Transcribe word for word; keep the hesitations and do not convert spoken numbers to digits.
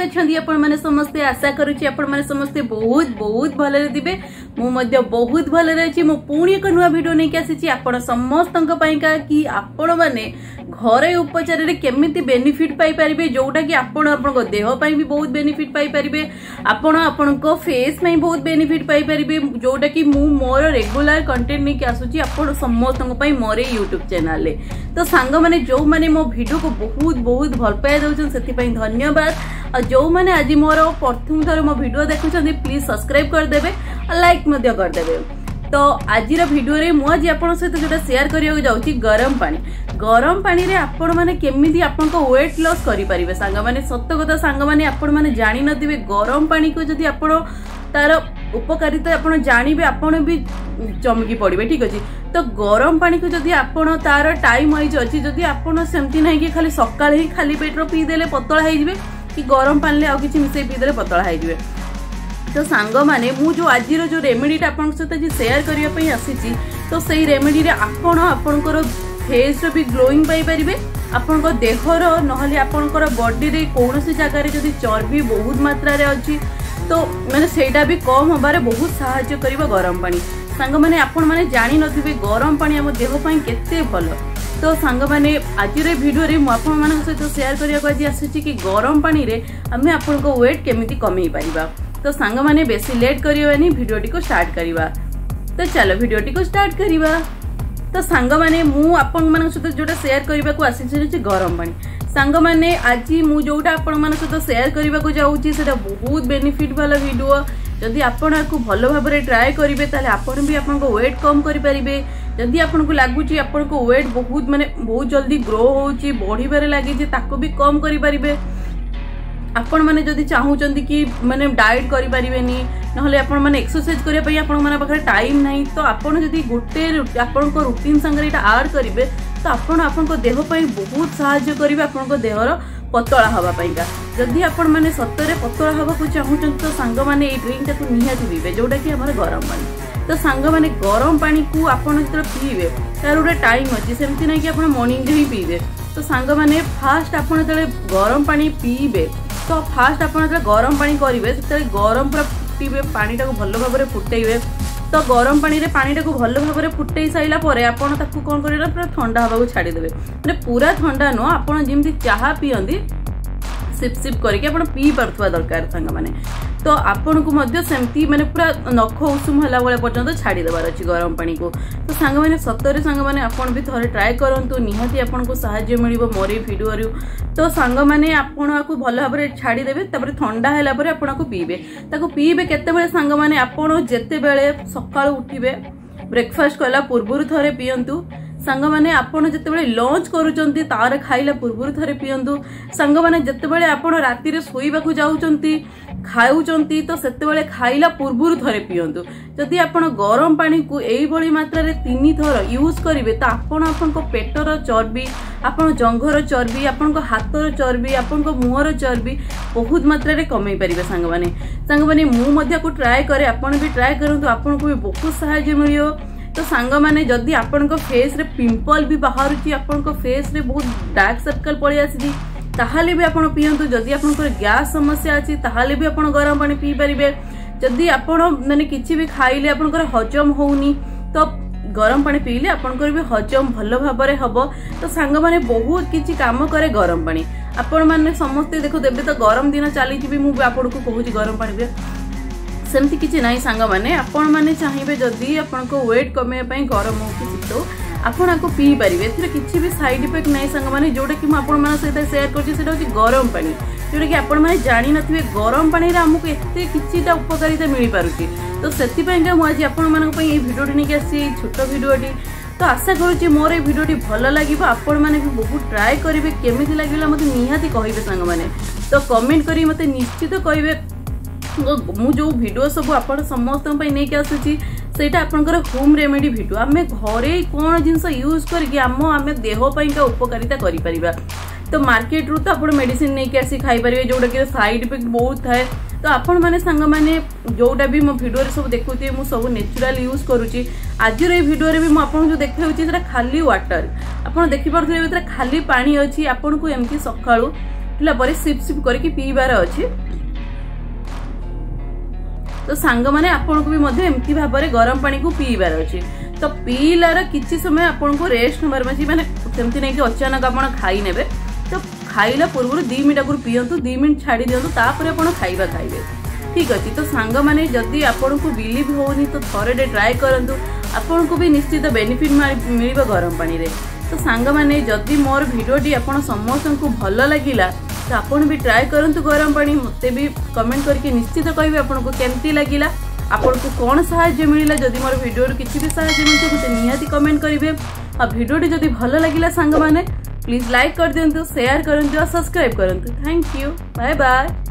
अच्छी आपण मैंने समस्ते आशा करुच्ची आपण मैंने समस्ते बहुत बहुत भलरे दिबे मु मध्य बहुत भलरे अछि मु पुणी एक नुआ वीडियो नै के आसीची आपण समस्तंक पइका कि आपण माने घरे उपचार रे केमिति बेनिफिट पाई परिबे जोटा कि आपण आपनको देह पई भी बहुत बेनिफिट पाई परिबे आपण आपनको फेस में बहुत बेनिफिट पाई परिबे जोटा कि मु मोर रेगुलर कंटेंट नै के आसुची आपण समस्तंक पई मोरे यूट्यूब चैनल ले। तो सांग माने जो माने मो वीडियो को बहुत बहुत भल पाए दउछन सेति पई धन्यवाद। और जो माने आज मोर प्रथम थर मो वीडियो देखुछन प्लीज सब्सक्राइब कर देबे और लाइक मध्य कर देबे। तो आज वीडियो रे मु आज आपन सहित जोटा शेयर करियो जाउची गरम पानी गरम पानी रे आपण माने केमिति आपन को वेट लॉस करि परिबे। सांग माने सत्य कथा सांग माने आपण माने जानि नथिबे गरम पानी को जदी आपण तार उपकारिता आपण जानिबे आपण भी चमकी पड़िबे। ठीक अछि तो गरम पानी को जदी आपण तार टाइम वाइज अछि जदी आपण सेमति नै कि खाली सकाळ ही खाली पेट रो पी देले पतळा हे जिवे कि गरम पानी ले आ किछि मिसै पी देले पतळा हे जिवे। तो सांग माने मु जो आज जो रेमेडी आपन सहित शेयर करिया पई आसीची तो सेही रेमेडी रे आपण आपनकर फेस रो भी ग्लोइंग पाई परिबे आपन को देहर नहले आपनकर बॉडी रे कोनोसी जगह रे जदी चर्बी बहुत मात्रा रे अछि तो माने सेटा भी कम होबारे बहुत सहायता करिबा गरम पानी। सांग माने आपण माने जानि नथिबे गरम पानी हम देह पई केते भलो। तो सांग माने आज रे वीडियो रे मु आपण मानक सहित शेयर करिया को आज आसीची कि गरम पानी रे हमें आपन को वेट केमिति कमेई परिबा। तो सांग माने बेसी लेट करियोनी वीडियो टी को स्टार्ट करिबा। तो चलो वीडियो टी को स्टार्ट करिबा। तो सांग माने मु आपण मानक सहित जोटा शेयर करिबा को आसीची गरम पानी। सांग माने आज मु जोटा आपण मानक सहित शेयर करिबा को जाउची सेटा बहुत बेनिफिट वाला वीडियो जदि आपण को भलो भाबरे ट्राई करिवे ताले आपण भी आपण को वेट कम करि परिबे। जदि आपण को लागुची आपण को वेट बहुत माने बहुत जल्दी ग्रो होउची बढ़िबारे लागि जे ताको भी कम करि परिबे। आपण माने जदि चाहूचंती कि माने डाइट करि परिबेनी नहले आपण माने एक्सरसाइज करिया पई आपण माने पाखरे टाइम नाही तो आपण जदि गोटे आपण को रूटीन संगे एटा ऐड करिवे तो आपण आपण को देह पई बहुत सहायता करिवे आपण को देहर पतला हवा पाइका। जदि आपण माने सत्तरे पतला हवा को चाहूचंती तो सांग माने ए ड्रिंक को निहाती पीबे जोटा कि हमर गरम पानी। तो सांग माने गरम पानी को आपण जतरे पीबे तार गोटे टाइम अछि सेमति नै कि आपण मॉर्निंग रे ही पीबे। तो सांग माने फास्ट आपण जतरे गरम पानी पीबे तो फास्ट आपण जतरे गरम पानी करिवे तते गरम पूरा फुटीबे पानी टाको भलो भाबरे फुटेइबे। तो गरम पानी रे पानी टाको भलो भाबरे फुटेई साइला परे आपण ताकू कोन करिना पूरा ठंडा हवा को छाडी देबे माने पूरा ठंडा न आपण जेमति चाहा पियंदी सिप सिप करके आपण पी परथवा दरकार सांग माने। तो आपण को मध्य सेमती माने पूरा नख उषुम हला वाला पर्यंत छाडी देबार अछि गरम पानी को। तो सांग माने सत्तरे सांग माने आपण भी थरे ट्राई करंतु निहाती आपण को सहायता मिलिबो मोरे वीडियो रु। तो सांग माने आपण को भलो भाबरे छाडी देबे तापर ठंडा हैला परे आपण को पीबे ताको पीबे केते बेले सांग माने आपण जेते बेले सकाळ उठिबे ब्रेकफास्ट कला पूर्वरु थरे पियंतु। सांग माने आपण जते बेले लंच करूचंती तार खाइला पूर्वरु थरे पियंतु। सांग माने जते बेले आपण राती रे सोईबा को जाउचंती खाउचंती तो सेते बेले खाइला पूर्वरु थरे पियंतु। जदि आपण गरम पानी को एई बळी मात्रा रे तीन थर यूज करिवे त आपण आपन को पेटर चर्बी आपण जंघर चर्बी आपण को हाथर चर्बी आपण को मुहर चर्बी बहुत मात्रा रे कमेई परिबे। सांग माने सांग माने मु मध्य को ट्राई करे आपण भी ट्राई करंतु आपण को भी बहुत सहायता मिलियो। तो सांग माने जदि आपण को फेस रे पिंपल भी बाहरुची आपण को फेस रे बहुत डार्क सर्कल पड़ी आसी ताहाले भी आपण पियंतु। जदि आपण को गैस समस्या अछि ताहाले भी आपण गरम पानी पी परिबे। जदि आपण माने किछि भी खाइले आपण को हजम होउनी तो गरम पानी पीले आपण को भी हजम भलो भाबरे हबो। तो सांग माने बहुत किछि काम करे गरम पानी। आपण माने समस्त देखो देबे तो गरम दिन चली जिबी मु आपण को कहूची गरम पानी पी सेमती किछि नाही। सांग माने आपण माने चाहिबे जदि आपण को वेट कमे पई गरम हो कि शीतो आपण को पी परिबे एथिरे किछि भी साइड इफेक्ट नाही। सांग माने जोडा कि म आपण माने सहित शेयर करछि सेटा होची गरम पानी जोडा कि आपण माने जानि नथिबे गरम पानी रे हमकु एते किछिटा उपकारिता मिलि पारुछि। तो सेति पई के म आज आपण मानक पई ए वीडियो टी नेके आसी छोटो वीडियो टी। तो आशा करूछि मोर ए वीडियो टी भलो लागिबो आपण माने भी बहुत ट्राई करिवे केमिति लागिला मते निहाती कहिबे सांग माने। तो कमेंट करी मते निश्चित कहिबे मु जो वीडियो सब आपण समस्त पई नेके आसुछि सेटा आपनकर होम रेमेडी वीडियो आमे घरे कोन जिंस यूज करके आम आमे देह पई का उपकारिता करि परिबा। तो मार्केट रु तो आपण मेडिसिन नेके आसी खाई परिबे जोडा के साइड इफेक्ट बहुत थाए। तो आपण माने संग माने जोडा भी मो वीडियो रे सब देखुथि मु सब नेचुरल यूज करूची। आज रे वीडियो रे भी मु आपण जो देखाउची सेटा खाली वाटर आपण देखि परथि एतरा खाली पानी अछि। आपण को एमकी सकाळू उठला पर सिप सिप करके पीबार अच्छे। तो सांग माने आपन को भी मध्य एमती भाबरे गरम पानी को पीबार अच्छे। तो पीलार किछि समय आपन को रेस्ट नंबर में माने सेमती नहीं कि अचानक आपन खाई नेबे। तो खाइला पूर्व दो मिनट आगु पियंतु, दो मिनट छाड़ी दियंतु, तापर आपन खाइबा खाइबे। ठीक अछि। तो सांग माने जदी आपन को बिलीव होनी तो थोड़े डे ट्राई करंतु, आपन को भी निश्चित बेनिफिट मिलिबा गरम पानी रे। तो सांग माने जदी मोर वीडियोटी आपन समस्त को भल लागिला तो आपन भी ट्राई करंतु गरम पानी। मते भी कमेंट करके निश्चित कहबे आपन को केमती लागिला, आपन को कोन सहाय्य मिलिला। जदी मोर वीडियो रो किछि भी सहाय्य मिलतो मते निहाती कमेंट करिवे। आ वीडियोटी जदी भल लागिला सांग माने प्लीज लाइक कर दियंतु, शेयर करंतु और सब्सक्राइब करंतु। Thank you, bye bye.